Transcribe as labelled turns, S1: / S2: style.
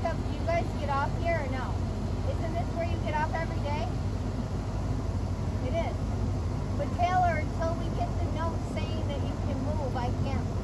S1: Jacob, do you guys get off here or no? Isn't this where you get off every day? It is. But Taylor, until we get the note saying that you can move, I can't